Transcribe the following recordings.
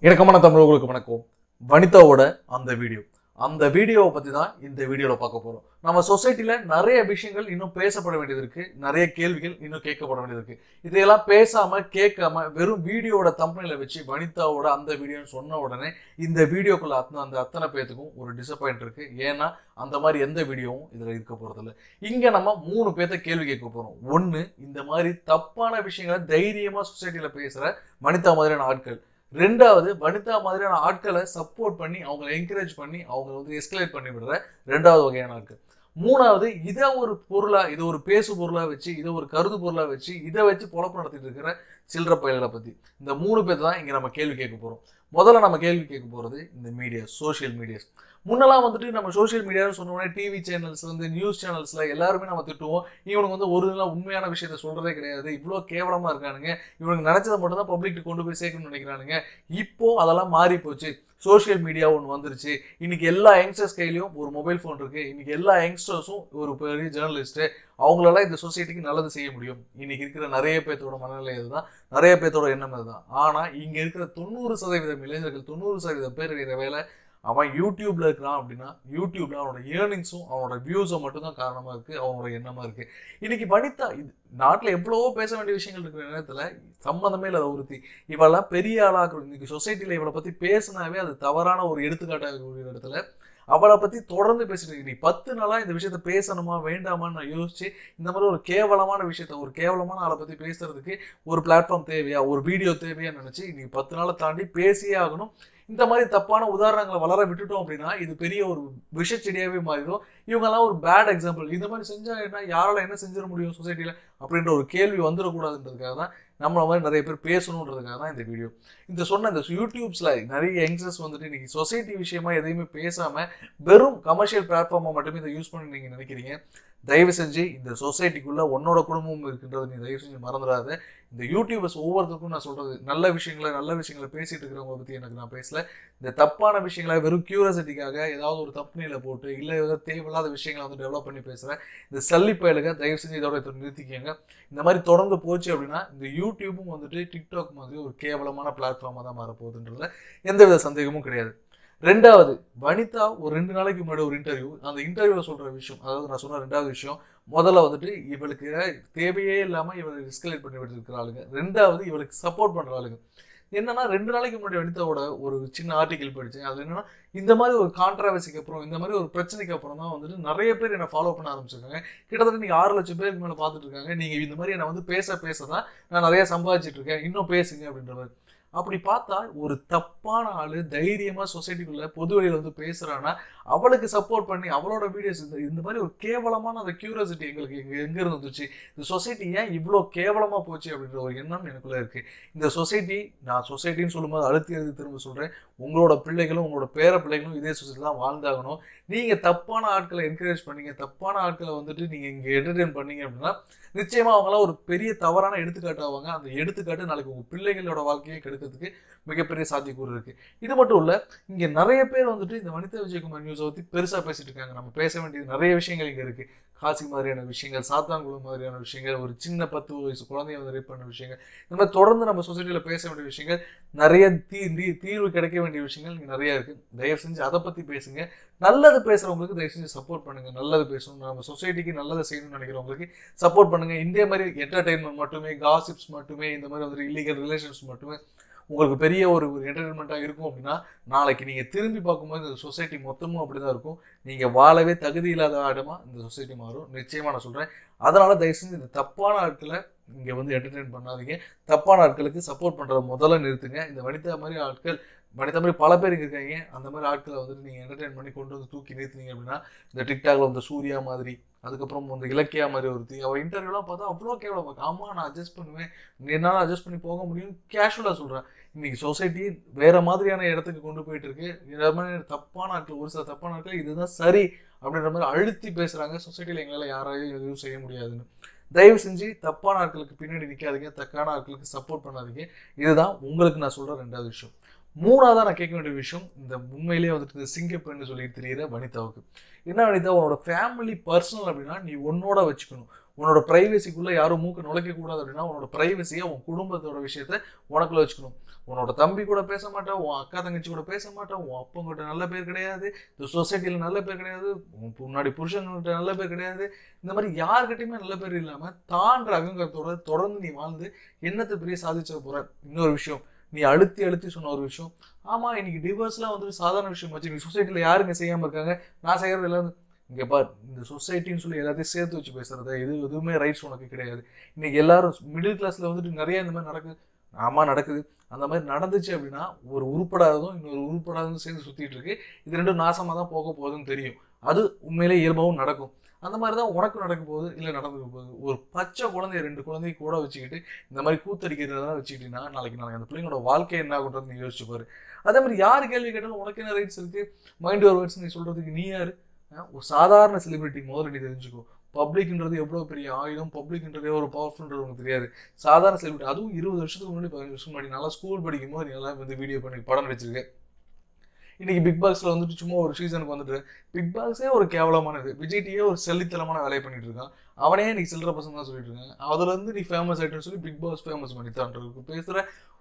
இணக்கமான தமிழர்களுக்கு வணக்கம். வனிதாவோட அந்த வீடியோவை பத்தி தான் இந்த வீடியோல பார்க்க போறோம். நம்ம சொசைட்டில நிறைய விஷயங்கள் இன்னும் பேசப்பட வேண்டியது இருக்கு, நிறைய கேள்விகள் இன்னும் கேட்கப்பட வேண்டியது இருக்கு. இதையெல்லாம் பேசாம கேட்காம வெறும் வீடியோவோட தம்பனையில வச்சு வனிதாவோட அந்த வீடியோன்னு சொன்ன உடனே இந்த வீடியோக்குள்ள அத்தனை பேத்துக்கும் ஒரு டிசப்பாயிண்ட் இருக்கு. ஏன்னா அந்த மாதிரி எந்த வீடியோவும் இதுல இருக்க போறது இல்லை. இங்க நம்ம 3 பேர்த்த கேள்வி கேட்க போறோம். ஒண்ணு, இந்த மாதிரி தப்பான விஷயங்களை தைரியமா சொசைட்டில பேசுற வனிதா மாதிரியான ஆட்கள். ரெண்டாவது, வனிதா மாதிரியான ஆட்களை சப்போர்ட் பண்ணி அவங்களை என்கரேஜ் பண்ணி அவங்க எஸ்கலேட் பண்ணி விடுற ரெண்டாவது வகையான ஆட்கள். மூணாவது, இதை ஒரு பொருளா, இதை ஒரு பேசு பொருளா வச்சு, இதை ஒரு கருது பொருளா வச்சு, இதை வச்சு பொழப்பு நடத்திட்டு இருக்கிற சில்லற பயல்களை பத்தி. இந்த 3 பேர் தான் இங்க நம்ம கேள்வி கேட்க போறோம். முதல்ல நம்ம கேள்வி கேட்க போறது இந்த மீடியா, சோசியல் மீடியாஸ். முன்னெல்லாம் நம்ம சோசியல் மீடியான்னு சொன்னோம்னா டிவி சேனல்ஸ் நியூஸ் சேனல்ஸ்ல எல்லாருமே நம்ம திட்டுவோம், இவனுக்கு ஒரு உண்மையான விஷயத்த சொல்றதே கிடையாது, இவ்வளோ கேவலமா இருக்கானுங்க, இவனுக்கு நினைச்சதை மட்டும் தான் பப்ளிக் கொண்டு போய் சேர்க்கணும்னு நினைக்கிறானுங்க. இப்போ அதெல்லாம் மாறி போச்சு. சோசியல் மீடியா ஒன்று வந்துருச்சு. இன்னைக்கு எல்லா யங்ஸ்டர்ஸ் கையிலையும் ஒரு மொபைல் ஃபோன் இருக்கு. இன்னைக்கு எல்லா யங்ஸ்டர்ஸும் ஒரு பெரிய ஜேர்னலிஸ்ட். அவங்களால இந்த சொசைட்டிக்கு நல்லது செய்ய முடியும். இன்னைக்கு இருக்கிற நிறைய பேர்த்தோட மனநிலை இதுதான், நிறைய பேர்த்தோட எண்ணம் இதுதான். ஆனா இங்க இருக்கிற 90% இளைஞர்கள், 90% பேர் இருக்கிற வேலை, அவன் யூடியூப்ல இருக்கிறான் அப்படின்னா யூடியூப்ல அவனோட ஏர்னிங்ஸும் அவனோட வியூஸும் மட்டும்தான் காரணமா இருக்கு, அவனோட எண்ணமா இருக்கு. இன்னைக்கு வனிதா நாட்டுல எவ்வளவோ பேச வேண்டிய விஷயங்கள் இருக்கிற நேரத்துல சம்பந்தமே இல்லாத ஒருத்தி இவெல்லாம் பெரிய ஆளாக்குற. இன்னைக்கு சொசைட்டில இவளை பத்தி பேசினாவே அது தவறான ஒரு எடுத்துக்காட்டாக இடத்துல அவளை பத்தி தொடர்ந்து பேசிட்டு இருக்கு. 10 நாளா இந்த விஷயத்த பேசணுமா வேண்டாமான்னு நான் யோசிச்சு இந்த மாதிரி ஒரு கேவலமான விஷயத்த, ஒரு கேவலமான ஆளை பத்தி பேசுறதுக்கு ஒரு பிளாட்ஃபார்ம் தேவையா, ஒரு வீடியோ தேவையான்னு நினைச்சு இன்னைக்கு 10 நாளை தாண்டி பேசியே ஆகணும். இந்த மாதிரி தப்பான உதாரணங்களை வளர விட்டுட்டோம் அப்படின்னா இது பெரிய ஒரு விஷச்செடியாவே மாறிடும். இவங்கெல்லாம் ஒரு பேட் எக்ஸாம்பிள். இந்த மாதிரி செஞ்சா என்ன, யாரால என்ன செஞ்சிட முடியும் சொசைட்டில அப்படின்ற ஒரு கேள்வி வந்துடக்கூடாதுன்றதுக்காக தான் நம்மள மாதிரி நிறைய பேர் பேசணுன்றதுக்காக தான் இந்த வீடியோ. இந்த யூடியூப்ஸ்ல நிறைய யங்ஸ்டர்ஸ் இன்னைக்கு சொசைட்டி விஷயமா எதையுமே பேசாம வெறும் கமர்ஷியல் பிளாட்ஃபார்மா மட்டுமே இதை யூஸ் பண்ணி நீங்க நினைக்கிறீங்க. தயவு செஞ்சு இந்த சொசைட்டிக்குள்ள உன்னோட குடும்பம் இருக்கின்றது நீ தயவு செஞ்சு மறந்துடாத. இந்த யூடியூபர்ஸ் ஒவ்வொருத்தருக்கும் நான் சொல்றது, நல்ல விஷயங்களை பேசிட்டு இருக்கிறவங்க பத்தி எனக்கு நான் பேசல. இந்த தப்பான விஷயங்களை வெறும் கியூரியாசிட்டிக்காக ஏதாவது ஒரு தப்புநிலை போட்டு இல்ல ஏதாவது தேவையில்லாத விஷயங்களை டெவலப் பண்ணி பேசுறேன் இந்த சல்லி பயலுங்க, தயவு செஞ்சு இதோட நிறுத்திக்கங்க. இந்த மாதிரி தொடர்ந்து போச்சு அப்படின்னா இந்த யூடியூபும் டிக்டாக் மாதிரி ஒரு கேவலமான பிளாட்ஃபார்மா தான் மாறப்போகுதுன்றதுல எந்தவித சந்தேகமும் கிடையாது. ரெண்டாவது, வனிதா ஒரு 2 நாளைக்கு முன்னாடி ஒரு இன்டர்வியூ, அந்த இன்டர்வியூல சொல்ற விஷயம், அதாவது நான் சொன்ன ரெண்டாவது விஷயம், முதல்ல இவளுக்கு தேவையே இல்லாம இவளை எஸ்கலேட் பண்ணி விட்டு ஆளுங்க. ரெண்டாவது, இவளுக்கு சப்போர்ட் பண்ற ஆளுங்க. என்னன்னா 2 நாளைக்கு முன்னாடி வனிதாவோட ஒரு சின்ன ஆர்டிகல் படிச்சேன். அது என்னன்னா, இந்த மாதிரி ஒரு கான்ட்ராவர்சிக்கு அப்புறம், இந்த மாதிரி ஒரு பிரச்சனைக்கு அப்புறம் தான் நிறைய பேர் என்ன ஃபாலோ பண்ண ஆரம்பிச்சிருக்காங்க. கிட்டத்தட்ட நீங்க 6 லட்சம் பேருக்கு மேல பார்த்துட்டு இருக்காங்க. நீங்க இந்த மாதிரி என்ன பேசதான் நான் நிறைய சம்பாதிச்சிட்டு இருக்கேன், இன்னும் பேசுங்க அப்படின்ற மாதிரி. அப்படி பார்த்தா ஒரு தப்பான ஆளு தைரியமா சொசைட்டிக்குள்ள பொது வழியில பேசுறான்னா அவளுக்கு சப்போர்ட் பண்ணி அவளோட வீடியோஸ் இந்த மாதிரி ஒரு கேவலமான அந்த கியூரியாசிட்டி எங்களுக்கு எங்க இருந்து வந்துச்சு, இந்த சொசைட்டி ஏன் இவ்வளோ கேவலமா போச்சு அப்படின்ற ஒரு எண்ணம் எனக்குள்ள இருக்கு. இந்த சொசைட்டி, நான் சொசைட்டின்னு சொல்லும்போது அழுத்தி திரும்ப சொல்றேன், உங்களோட பிள்ளைகளும் உங்களோட பேர பிள்ளைகளும் இதே சொசைட்டி தான் வாழ்ந்தாகணும். நீங்க தப்பான ஆட்களை என்கரேஜ் பண்ணீங்க, தப்பான ஆட்களை நீங்க இங்க என்டர்டெயின் பண்ணீங்க அப்படின்னா நிச்சயமா அவங்களாம் ஒரு பெரிய தவறான எடுத்துக்காட்டு ஆவாங்க. அந்த எடுத்துக்காட்டு நாளைக்கு உங்க பிள்ளைகளோட வாழ்க்கையை கெடுக்கிறதுக்கு மிகப்பெரிய சாத்தியக்கூறு இருக்கு. இது மட்டும் இல்ல, இங்க நிறைய பேர் இந்த வனிதா விஜயகுமார் நியூஸை பத்தி பெருசா பேசிட்டு இருக்காங்க. நம்ம பேச வேண்டியது நிறைய விஷயங்கள் இங்க இருக்கு. காசி மாதிரியான விஷயங்கள், சாத்தான்குளம் மாதிரியான விஷயங்கள், ஒரு சின்ன 10 வயசு குழந்தைய ரேப் பண்ண விஷயங்கள், இந்த மாதிரி தொடர்ந்து நம்ம சொசைட்டில பேச வேண்டிய விஷயங்கள், நிறைய தீர்வு கிடைக்க வேண்டிய விஷயங்கள் இங்க நிறைய இருக்கு. தயவு செஞ்சு அதை பத்தி பேசுங்க. நல்லது பேசுறவங்களுக்கு தயவு செஞ்சு சப்போர்ட் பண்ணுங்க. நல்லது பேசணும், நம்ம சொசைட்டிக்கு நல்லது செய்யணும்னு நினைக்கிறவங்களுக்கு சப்போர்ட் பண்ணுங்க. இதே மாதிரி என்டர்டைன்மெண்ட் மட்டுமே, காசிப்ஸ் மட்டுமே, இந்த மாதிரி இல்லீகல் ரிலேஷன்ஸ் மட்டுமே உங்களுக்கு பெரிய ஒரு என்டர்டைன்மெண்ட்டாக இருக்கும் அப்படின்னா நாளைக்கு நீங்கள் திரும்பி பார்க்கும்போது இந்த சொசைட்டி மொத்தமும் அப்படிதான் இருக்கும். நீங்கள் வாழவே தகுதி இல்லாத இடமா இந்த சொசைட்டி மாறும், நிச்சயமாக நான் சொல்கிறேன். அதனால தயவு செஞ்சு இந்த தப்பான ஆட்களை இங்கே என்டர்டைன் பண்ணாதீங்க. தப்பான ஆட்களுக்கு சப்போர்ட் பண்ணுறத முதல்ல நிறுத்துங்க. இந்த வனிதா மாதிரி ஆட்கள், வனிதா மாதிரி பல பேர் இருக்காங்க, அந்த மாதிரி ஆட்களை நீங்கள் என்டர்டைன் பண்ணி கொண்டு தூக்கி நிறுத்தினீங்க அப்படின்னா இந்த டிக்டாக்ல சூர்யா மாதிரி, அதுக்கப்புறம் இலக்கியா மாதிரி ஒருத்தி, அவள் இன்டர்வியூலாம் பார்த்தா அவ்வளோ கேவலம். ஆமா, நான் அட்ஜஸ்ட் பண்ணுவேன், என்னால் அட்ஜஸ்ட் பண்ணி போக முடியும், கேஷுவலாக சொல்கிறேன். இன்னைக்கு சொசைட்டி வேற மாதிரியான இடத்துக்கு கொண்டு போயிட்டு இருக்கு. இந்த மாதிரி தப்பான ஆட்கள், ஒரு சில தப்பான ஆட்கள் இதுதான் சரி அப்படின்ற மாதிரி அழுத்தி பேசுறாங்க. சொசைட்டில எங்களால் யாராலையும் எதுவும் செய்ய முடியாதுன்னு. தயவு செஞ்சு தப்பான ஆட்களுக்கு பின்னாடி நிற்காதீங்க, தக்கான ஆட்களுக்கு சப்போர்ட் பண்ணாதீங்க. இதுதான் உங்களுக்கு நான் சொல்ற ரெண்டாவது விஷயம். மூணாவதா நான் கேட்க வேண்டிய விஷயம், இந்த உண்மையிலேயே இந்த சிங்கப்பெண்ணு சொல்லி தெரியுற வனிதாவுக்கு. என்ன வனிதா, உன்னோட ஃபேமிலி பர்சனல் அப்படின்னா நீ உன்னோட வச்சுக்கணும். உன்னோட பிரைவசிக்குள்ள யாரும் மூக்க நுழைக்க கூடாது அப்படின்னா உன்னோட பிரைவசியை, உன் குடும்பத்தோட விஷயத்த உனக்குள்ள வச்சுக்கணும். உன்னோட தம்பி கூட பேச மாட்டேன், உன் அக்கா தங்கச்சி கூட பேச மாட்டேன், உன் அப்பங்கிட்ட நல்ல பேர் கிடையாது, இந்த சொசைட்டில நல்ல பேர் கிடையாது, முன்னாடி புருஷன்கிட்ட நல்ல பேர் கிடையாது. இந்த மாதிரி யாருக்கிட்டையுமே நல்ல பேர் இல்லாம தான்ற அகங்காரத்தோட தொடர்ந்து நீ வாழ்ந்து என்னத்தை பெரிய சாதிச்ச போற. இன்னொரு விஷயம், நீ அழுத்தி அழுத்தி சொன்ன ஒரு விஷயம், ஆமா இன்னைக்கு டிவோர்ஸ்லாம் வந்துட்டு சாதாரண விஷயம் வச்சு நீ சொசைட்டில யாருங்க செய்யாம இருக்காங்க, நான் செய்யறது எல்லாம் இங்க பார். இந்த சொசைட்டின்னு சொல்லி எல்லாத்தையும் சேர்த்து வச்சு பேசுறத எதுவுமே ரைட்ஸ் உனக்கு கிடையாது. இன்னைக்கு எல்லாரும் மிடில் கிளாஸ்ல வந்துட்டு நிறைய இந்த மாதிரி நடக்குது. ஆமா நடக்குது. அந்த மாதிரி நடந்துச்சு அப்படின்னா ஒரு உருப்படாததும் இன்னொரு உருப்படாததும் சேர்ந்து சுத்திட்டு இருக்கு. இது ரெண்டும் நாசமா தான் போக போகுதுன்னு தெரியும். அது உண்மையிலே இயல்பாகவும் நடக்கும். அந்த மாதிரி தான் உனக்கு நடக்க போகுது, இல்லை நடந்துக்க போகுது. ஒரு பச்சை குழந்தைய 2 குழந்தைய கூட வச்சுக்கிட்டு இந்த மாதிரி கூத்தடிக்கிறதெல்லாம் வச்சுக்கிட்டீங்கன்னா நாளைக்கு அந்த பிள்ளைங்களோட வாழ்க்கை என்ன ஆகுன்றது நீ யோசிச்சு பாரு. அதே மாதிரி யாரு கேள்வி கேட்டாலும் உனக்கு என்ன ரைட்ஸ் இருக்கு, மைண்ட் யுவர் வேர்ட்ஸ் நீ சொல்றதுக்கு நீ யாரு? ஒரு சாதாரண செலிபிரிட்டி முதல்ல நீ தெரிஞ்சுக்கோ. பப்ளிக்ன்றது எவ்வளவு பெரிய ஆயுதம், பப்ளிக்ன்றதே ஒரு பவர்ஃபுல்ன்றது உனக்கு தெரியாது. சாதாரண செலிபிரிட்டி, அதுவும் 20 வருஷத்துக்கு முன்னாடி 15 வருஷம் முன்னாடி நல்லா ஸ்கூல் படிக்கும் போது நீ எல்லாம் வந்து வீடியோ பண்ணி படம் நடிச்சிருக்க. இன்னைக்கு பிக் பாஸ்ல வந்துட்டு சும்மா ஒரு சீசனுக்கு வந்துட்டு பிக் பாஸே ஒரு கேவலமானது, விஜய்டியே ஒரு செல்லித்தனமான வேலையை பண்ணிட்டு இருக்கான். அவனே நீ சில்லற பசங்க தான் சொல்லிட்டு இருக்காங்க. அதுல இருந்து நீ ஃபேமஸ் ஆயிட்டுன்னு சொல்லி பிக் பாஸ் ஃபேமஸ் பண்ணித்தான்றது பேசுற.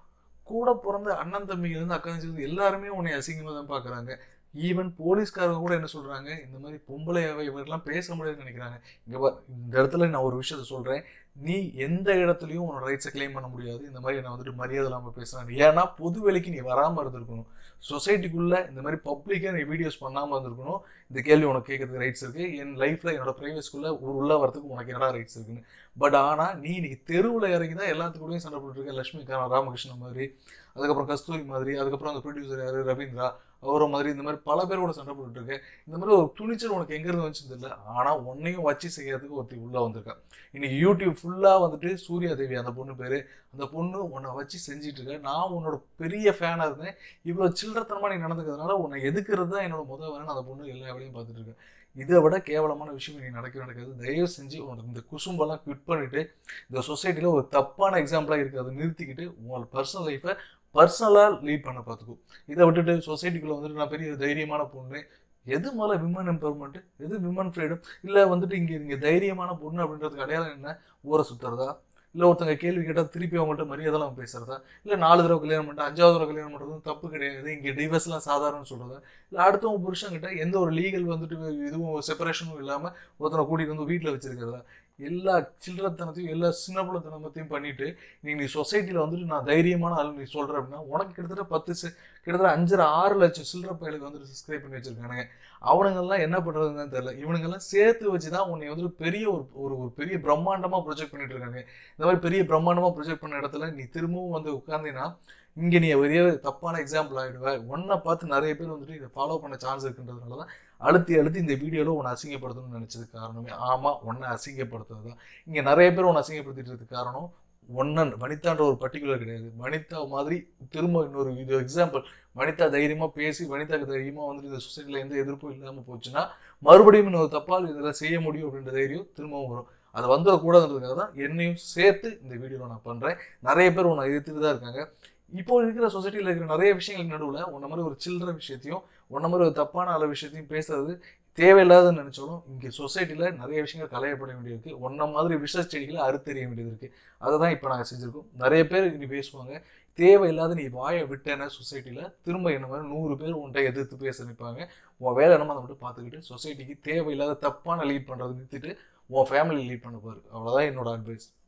கூட பிறந்த அண்ணன் தம்பிங்க இருந்து அக்கா தங்கச்சி எல்லாருமே உன்னை அசிங்கமா தான் பாக்குறாங்க. ஈவன் போலீஸ்காரங்க கூட என்ன சொல்றாங்க, இந்த மாதிரி பொம்பளையாவை இவரெல்லாம் பேச முடியாதுன்னு நினைக்கிறாங்க. இந்த இடத்துல நான் ஒரு விஷயத்த சொல்றேன், நீ எந்த இடத்துலயும் உன்னோட ரைட்ஸை கிளைம் பண்ண முடியாது. இந்த மாதிரி நான் வந்துட்டு மரியாதை இல்லாமல் பேசுறேன். ஏன்னா பொது வேலைக்கு நீ வராம இருந்திருக்கணும். சொசைட்டிக்குள்ள இந்த மாதிரி பப்ளிக்கா நீ வீடியோஸ் பண்ணாம இருந்திருக்கணும். இந்த கேள்வி உனக்கு கேட்கறதுக்கு ரைட்ஸ் இருக்கு. என் லைஃப்ல என்னோட பிரைவேட்ஸ்குள்ள உள்ள வரதுக்கு உனக்கு என்னடா ரைட்ஸ் இருக்குன்னு. பட் ஆனா நீ இன்னைக்கு தெருவில் இறங்கி தான் எல்லாத்துக்கூடயும் சண்டை போட்டுருக்க. லட்சுமிகாந்த், ராமகிருஷ்ணன் மாதிரி, அதுக்கப்புறம் கஸ்தூரி மாதிரி, அதுக்கப்புறம் அந்த ப்ரொடியூசர் யாரு ரவீந்திரா அவரை மாதிரி, இந்த மாதிரி பல பேர் கூட சண்டை போட்டுட்டு இருக்க. இந்த மாதிரி ஒரு துணிச்சல் உனக்கு எங்க இருந்து வந்துச்சு தெரியல. ஆனா உன்னையும் வச்சு செய்யறதுக்கு ஒருத்தி உள்ள வந்திருக்கா. இன்னைக்கு யூடியூப் ஃபுல்லா வந்துட்டு சூர்யா தேவி அந்த பொண்ணு பேரு, அந்த பொண்ணு உன்னை வச்சு செஞ்சிட்டு இருக்க. நான் உன்னோட பெரிய ஃபேனா இருந்தேன். இவ்வளவு சில்லறத்தனமா நீ நடந்துக்கிறதுனால உன்னை எதுக்குறது தான் என்னோட முதல் வேலைன்னு அந்த பொண்ணு எல்லா வேலையும் பார்த்துட்டு இருக்கேன். இதை விட கேவலமான விஷயம் நீ நடக்காது. தயவு செஞ்சு உனக்கு இந்த குசும்பெல்லாம் குவிட் பண்ணிட்டு இந்த சொசைட்டில ஒரு தப்பான எக்ஸாம்பிளா இருக்கு அதை நிறுத்திக்கிட்டு உங்களோட பர்சனல் லைஃபை பர்சனலா லீட் பண்ண பார்த்துக்கும். இதை விட்டுட்டு சொசைட்டிக்குள்ள வந்துட்டு நான் பெரிய தைரியமான பொண்ணு, எது முதல்ல விமன் எம்பவர்மெண்ட், எது விமன் ஃப்ரீடம், இல்லை வந்துட்டு இங்கே தைரியமான பொண்ணு அப்படின்றதுக்கு அடையாளம் என்ன? ஊரை சுத்துறதா, இல்லை ஒருத்தங்க கேள்வி கேட்டால் திருப்பி அவங்கள்ட்ட மரியாதைலாம் பேசுறதா, இல்லை 4 தடவை கல்யாணம் பண்ணிட்டு 5வது தடவை கல்யாணம் பண்ணுறதும் தப்பு கிடையாது, இங்கே டிவைஸ்லாம் சாதாரணன்னு சொல்றதா, இல்லை அடுத்தவங்க புருஷங்கிட்ட எந்த ஒரு லீகல் வந்துட்டு இதுவும் செப்பரேஷனும் இல்லாமல் ஒருத்தனை கூட்டிகிட்டு வந்து வீட்டில் வச்சிருக்கிறதா, எல்லா சில்லறத்தனத்தையும் எல்லா சின்ன பிள்ளைத்தனத்தையும் பண்ணிட்டு நீ சொசைட்டில வந்துட்டு நான் தைரியமான ஆள் நீ சொல்ற அப்படின்னா உனக்கு கிட்டத்தட்ட 5.5 லட்சம் சில்லற பயலுக்கு வந்துட்டு சப்ஸ்கிரைப் பண்ணி வச்சிருக்கானுங்க. அவனுங்கெல்லாம் என்ன பண்றதுன்னு தெரியல. இவனுங்கெல்லாம் சேர்த்து வச்சுதான் உன்னை வந்துட்டு பெரிய ஒரு பெரிய பிரம்மாண்டமா ப்ரொஜெக்ட் பண்ணிட்டு இருக்காங்க. இந்த மாதிரி பெரிய பிரம்மாண்டமா ப்ரொஜெக்ட் பண்ண இடத்துல நீ திரும்பவும் வந்து உட்கார்ந்தீங்கன்னா இங்க நீ பெரிய தப்பான எக்ஸாம்பிள் ஆயிடுவ. ஒன்னை பார்த்து நிறைய பேர் வந்துட்டு இதை ஃபாலோ பண்ண சான்ஸ் இருக்குன்றதுனாலதான் அழுத்தி இந்த வீடியோல உன்னை அசிங்கப்படுத்தணும்னு நினைச்சது காரணமே. ஆமா, உன்னை அசிங்கப்படுத்துறதுதான். இங்க நிறைய பேர் உன்னை அசிங்கப்படுத்திட்டு காரணம் வனிதான்ற ஒரு பர்டிகுலர் கிடையாது. வனிதா மாதிரி திரும்ப இன்னொரு இது எக்ஸாம்பிள், வனிதா தைரியமா பேசி வனிதாக்கு தைரியமா வந்துட்டு இந்த சொசைட்டில எந்த எதிர்ப்பும் இல்லாம போச்சுன்னா மறுபடியும் இன்னொரு தப்பால் இதெல்லாம் செய்ய முடியும் அப்படின்ற தைரியம் திரும்பவும் வரும். அது வந்துடக்கூடாதுன்றதுக்காக தான் என்னையும் சேர்த்து இந்த வீடியோல நான் பண்றேன். நிறைய பேர் உன்னை எதிர்த்துட்டு தான் இருக்காங்க. இப்போ இருக்கிற சொசைட்டில இருக்கிற நிறைய விஷயங்களுக்கு நடுவில் உன்ன மாதிரி ஒரு சில்லற விஷயத்தையும் உன்ன மாதிரி ஒரு தப்பான அளவு விஷயத்தையும் பேசுறது தேவையில்லாதுன்னு நினைச்சாலும் இங்கே சொசைட்டில நிறைய விஷயங்கள் களையப்பட வேண்டியிருக்கு. ஒன்ன மாதிரி விஷ செடிகளை அறுத்தெறிய வேண்டியது இருக்கு. அதை தான் இப்போ நாங்கள் செஞ்சிருக்கோம். நிறைய பேர் இனி பேசுவாங்க, தேவையில்லாத நீ வாயை விட்டேன்னா சொசைட்டில திரும்ப என்ன மாதிரி 100 பேர் உன்கிட்ட எதிர்த்து பேச நிற்பாங்க. உன் வேலை என்னமோ அதை மட்டும் பார்த்துக்கிட்டு சொசைட்டிக்கு தேவையில்லாத தப்பான லீட் பண்றது நிறுத்திட்டு உன் ஃபேமிலி லீட் பண்ண பாரு. அவ்வளோதான் என்னோட அட்வைஸ்.